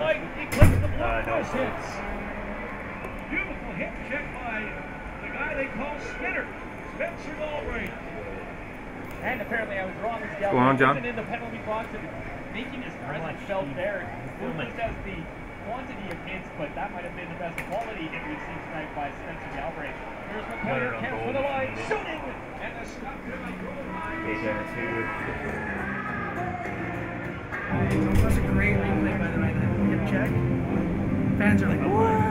light. He clicks the blue. Cross hits. Beautiful hip check by the guy they call Spinner, Spencer Galbraith. And apparently I was wrong as Galbraith. Go on, John. In the penalty box and making his presence felt there. Movement does the quantity of hits, but that might have been the best quality hit we've seen tonight by Spencer Galbraith. Here's McCoy, counts for the line, shooting, and the stop to the goal line. That was a great replay, by the way, that hip check. Fans are like, what?